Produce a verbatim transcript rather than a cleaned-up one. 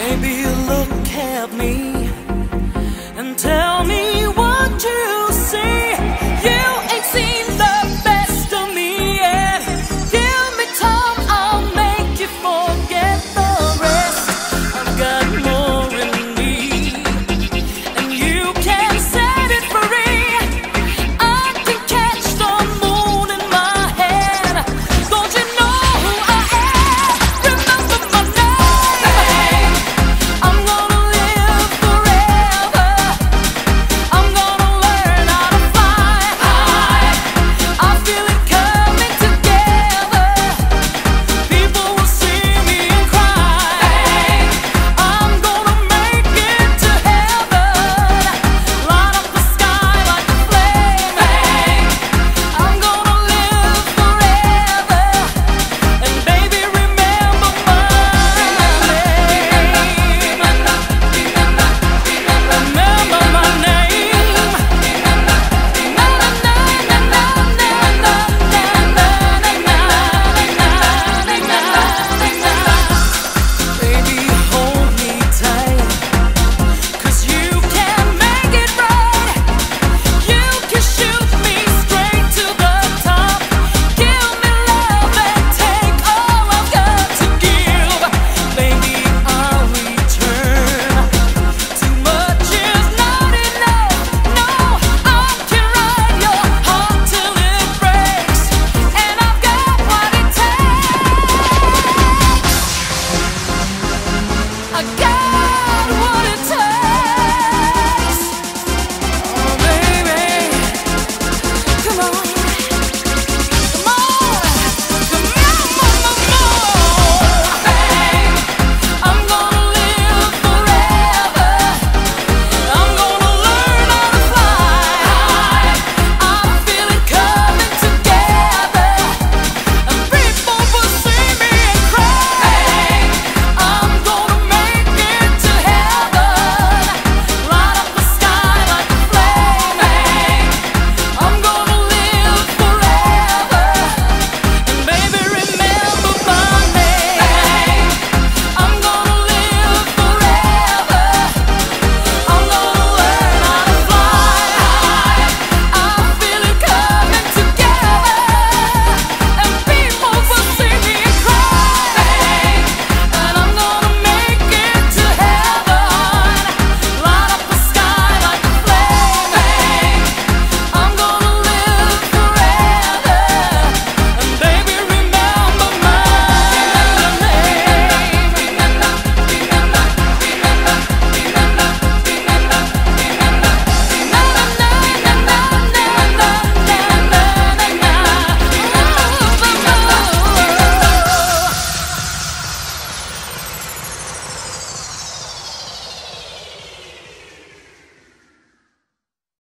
Baby, look at me and tell me what you see. You ain't seen the best of me yet. Give me time, I'll make you forget the rest. I've got more in me, and you can set it free. I can catch the moon in my hand. Don't you know who I am? Remember my name. I'm gonna live forever. I'm gonna learn how to fly high. I feel it coming together. People will see me and cry. I'm gonna make it to heaven. Light up the sky like a flame. I'm gonna live forever. And baby, remember my name. Remember my name. Baby, hold me tight, 'cause you can make it right. You can shoot me straight to the top. Give me love and take all I've got to give. Baby, I'll return. Too much is not enough. No, I can ride your heart till it breaks, and I've got what it takes. I got